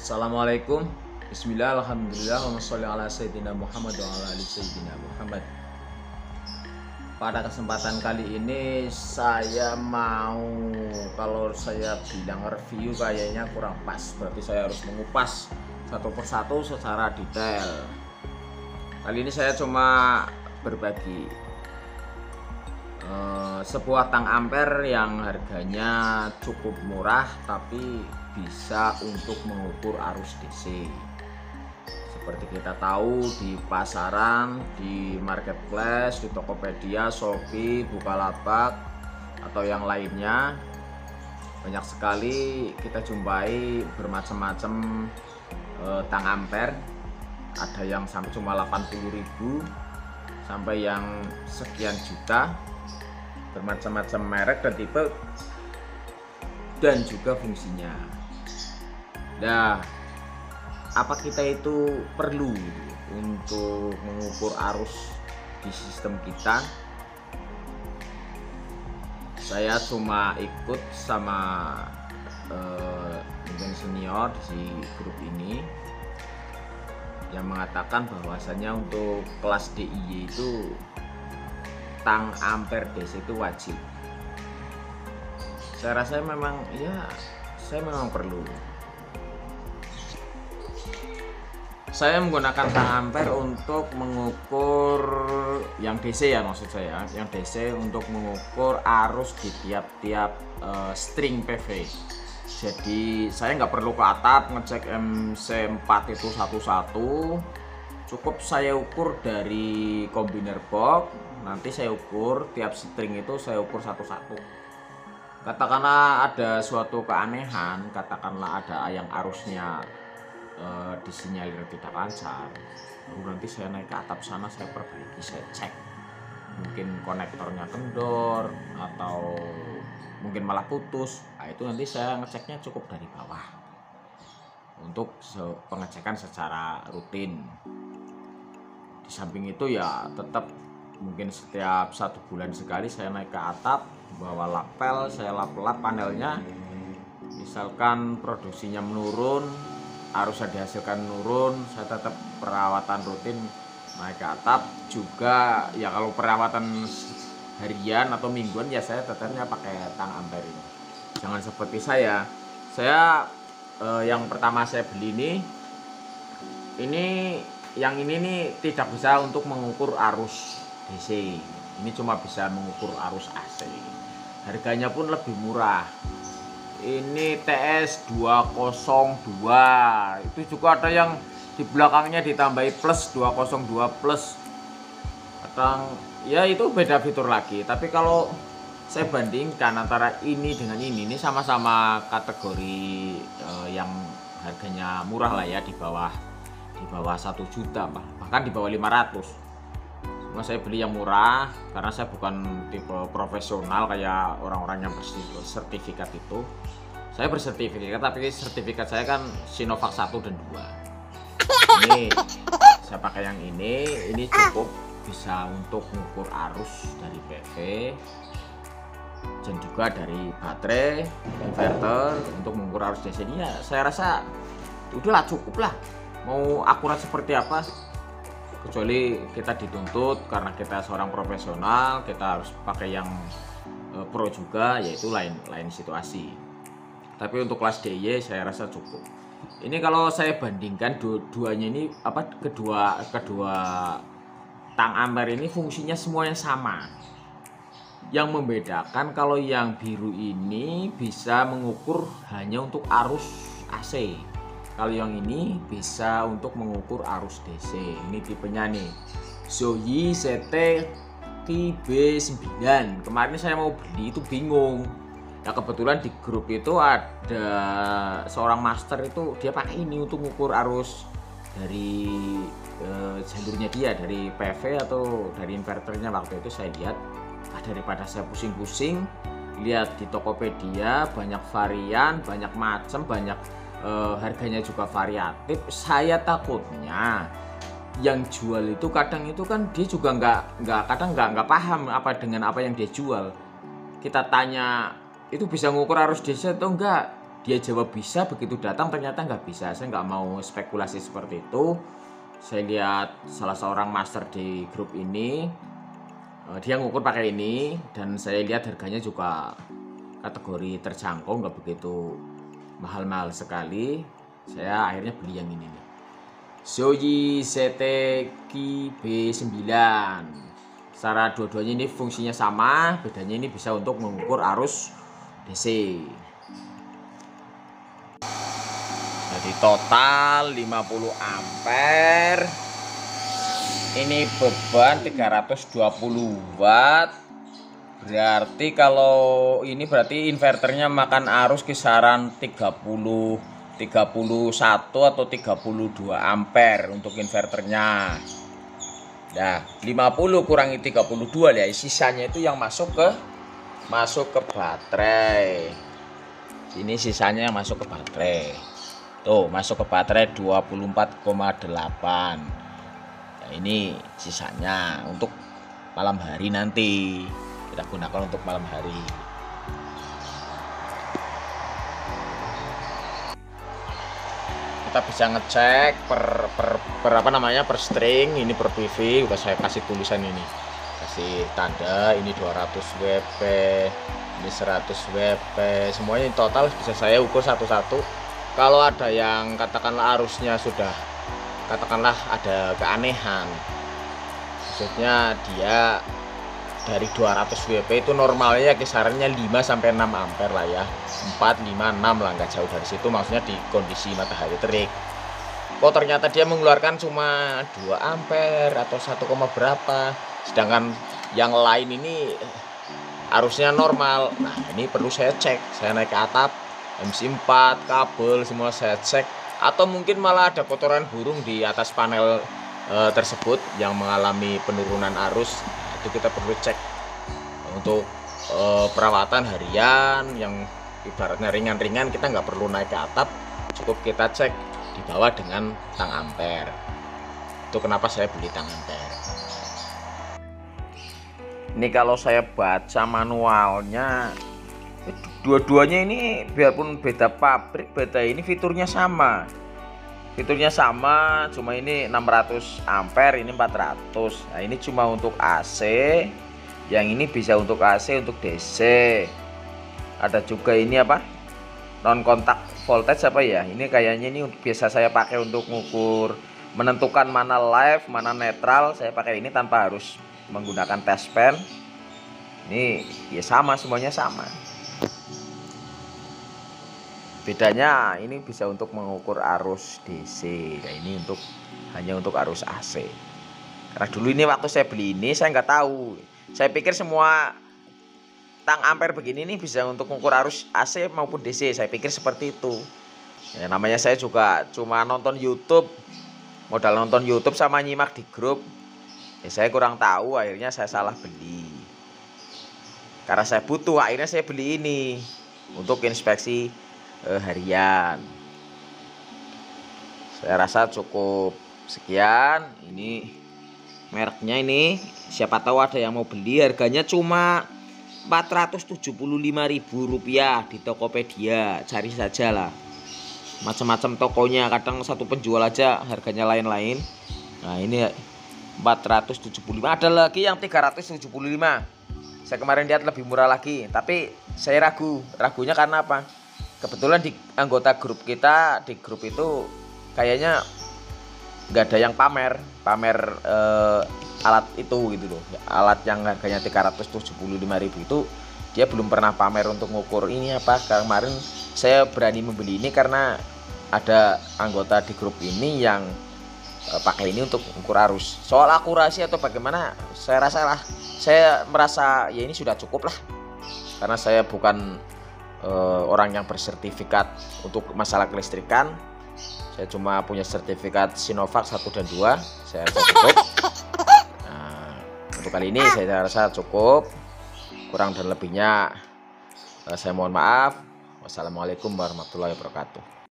Assalamualaikum. Bismillah, alhamdulillah, wa sholli ala sayyidina Muhammad wa ala ali sayyidina Muhammad. Pada kesempatan kali ini saya mau, kalau saya bilang review kayaknya kurang pas, berarti saya harus mengupas satu persatu secara detail. Kali ini saya cuma berbagi sebuah tang ampere yang harganya cukup murah tapi bisa untuk mengukur arus DC. Seperti kita tahu di pasaran, di marketplace, di Tokopedia, Shopee, Bukalapak atau yang lainnya, banyak sekali kita jumpai bermacam-macam tang ampere. Ada yang sampai cuma 80.000 sampai yang sekian juta, bermacam-macam merek dan tipe dan juga fungsinya. Nah, apa kita itu perlu untuk mengukur arus di sistem kita? Saya cuma ikut sama mungkin senior di grup ini yang mengatakan bahwasanya untuk kelas DIY itu tang ampere DC itu wajib. Saya rasa memang saya memang perlu. Saya menggunakan tang ampere untuk mengukur yang DC ya, maksud saya yang DC untuk mengukur arus di tiap-tiap string PV. Jadi saya nggak perlu ke atap ngecek MC4 itu satu-satu, cukup saya ukur dari kombiner box. Nanti saya ukur tiap string itu saya ukur satu-satu. Katakanlah ada suatu keanehan, katakanlah ada yang arusnya disinyalir tidak lancar, lalu nanti saya naik ke atap sana, saya perbaiki, saya cek, mungkin konektornya kendor atau mungkin malah putus. Nah, itu nanti saya ngeceknya cukup dari bawah untuk pengecekan secara rutin. Di samping itu ya tetap mungkin setiap 1 bulan sekali saya naik ke atap, bawa lapel, saya lap-lap panelnya. Misalkan produksinya menurun, harusnya dihasilkan menurun, saya tetap perawatan rutin naik ke atap. Juga ya kalau perawatan harian atau mingguan ya saya tetapnya pakai tang ampere ini. Jangan seperti saya yang pertama saya beli ini yang ini nih tidak bisa untuk mengukur arus DC. Ini cuma bisa mengukur arus AC. Harganya pun lebih murah. Ini TS202. Itu juga ada yang di belakangnya ditambahi plus 202 plus. Kadang ya itu beda fitur lagi. Tapi kalau saya bandingkan antara ini dengan ini sama-sama kategori yang harganya murah lah ya, di bawah 1 juta, bahkan di bawah 500. Saya beli yang murah karena saya bukan tipe profesional kayak orang-orang yang bersertifikat itu. Saya bersertifikat, tapi sertifikat saya kan Sinovac 1 dan 2. Ini saya pakai yang ini cukup bisa untuk mengukur arus dari PV dan juga dari baterai, inverter untuk mengukur arus DC. Ini ya saya rasa udahlah, cukup lah. Mau akurat seperti apa, kecuali kita dituntut karena kita seorang profesional, kita harus pakai yang pro juga, yaitu lain situasi. Tapi untuk kelas DIY saya rasa cukup. Ini kalau saya bandingkan duanya ini kedua tang ampere ini fungsinya semuanya sama. Yang membedakan kalau yang biru ini bisa mengukur hanya untuk arus AC. Kalau yang ini bisa untuk mengukur arus DC. Ini tipenya nih, Zoyi ZT TB9. Kemarin saya mau beli itu bingung. Nah, kebetulan di grup itu ada seorang master itu dia pakai ini untuk mengukur arus dari jalurnya dia, dari PV atau dari inverternya. Waktu itu saya lihat, daripada saya pusing-pusing lihat di Tokopedia, banyak varian, banyak macam, banyak harganya juga variatif. Saya takutnya yang jual itu kadang itu kan dia juga nggak paham dengan apa yang dia jual. Kita tanya itu bisa ngukur arus DC atau enggak, dia jawab bisa, begitu datang ternyata nggak bisa. Saya nggak mau spekulasi seperti itu. Saya lihat salah seorang master di grup ini, dia ngukur pakai ini, dan saya lihat harganya juga kategori terjangkau, nggak begitu mahal-mahal sekali. Saya akhirnya beli yang ini nih, Shoei ZTG B9. Secara dua-duanya ini fungsinya sama, bedanya ini bisa untuk mengukur arus DC. Jadi total 50 ampere. Ini beban 320 watt. Berarti kalau ini berarti inverternya makan arus kisaran 31 atau 32 ampere untuk inverternya. Nah, 50 kurangi 32 ya, sisanya itu yang masuk ke baterai. Ini sisanya yang masuk ke baterai. Tuh, masuk ke baterai 24,8. Nah, ini sisanya untuk malam hari nanti. Kita gunakan untuk malam hari. Kita bisa ngecek per apa namanya, per string, ini per PV. Udah saya kasih tulisan ini, kasih tanda ini 200 WP, ini 100 WP, semuanya total bisa saya ukur satu-satu. Kalau ada yang katakanlah arusnya sudah katakanlah ada keanehan, maksudnya dia dari 200 WP itu normalnya kisarannya 5 sampai 6 ampere lah ya. 4, 5, 6 lah, nggak jauh dari situ, maksudnya di kondisi matahari terik. Kok ternyata dia mengeluarkan cuma 2 ampere atau 1, berapa, sedangkan yang lain ini arusnya normal. Nah, ini perlu saya cek. Saya naik ke atap, MC4, kabel semua saya cek, atau mungkin malah ada kotoran burung di atas panel tersebut yang mengalami penurunan arus. Itu kita perlu cek untuk perawatan harian yang ibaratnya ringan-ringan. Kita nggak perlu naik ke atap, cukup kita cek di bawah dengan tang ampere. Itu kenapa saya beli tang ampere. Ini kalau saya baca manualnya, dua-duanya ini biarpun beda pabrik, beda ini fiturnya sama. Fiturnya sama, cuma ini 600 ampere, ini 400. Nah, ini cuma untuk AC. Yang ini bisa untuk AC, untuk DC. Ada juga ini apa? Non kontak voltage apa ya? Ini kayaknya ini biasa saya pakai untuk mengukur, menentukan mana live, mana netral. Saya pakai ini tanpa harus menggunakan test pen. Ini ya sama, semuanya sama. Bedanya ini bisa untuk mengukur arus DC. Nah, ini hanya untuk arus AC. Karena dulu ini waktu saya beli ini saya nggak tahu. Saya pikir semua tang ampere begini ini bisa untuk mengukur arus AC maupun DC. Saya pikir seperti itu. Ya, namanya saya juga cuma nonton YouTube, modal nonton YouTube sama nyimak di grup. Ya, saya kurang tahu, akhirnya saya salah beli. Karena saya butuh, akhirnya saya beli ini untuk inspeksi harian. Saya rasa cukup sekian. Ini mereknya ini, siapa tahu ada yang mau beli. Harganya cuma Rp475.000 di Tokopedia. Cari saja lah, macam-macam tokonya. Kadang satu penjual aja harganya lain-lain. Nah, ini 475. Ada lagi yang 375. Saya kemarin lihat lebih murah lagi, tapi saya ragunya karena apa? Kebetulan di anggota grup kita, di grup itu kayaknya nggak ada yang pamer alat itu gitu loh. Alat yang harganya 375.000 itu dia belum pernah pamer untuk ngukur ini apa. Kemarin saya berani membeli ini karena ada anggota di grup ini yang pakai ini untuk ukur arus. Soal akurasi atau bagaimana, saya merasa ya ini sudah cukup lah, karena saya bukan orang yang bersertifikat untuk masalah kelistrikan. Saya cuma punya sertifikat Sinovac 1 dan 2. Saya rasa cukup. Nah, untuk kali ini saya rasa cukup. Kurang dan lebihnya saya mohon maaf. Wassalamualaikum warahmatullahi wabarakatuh.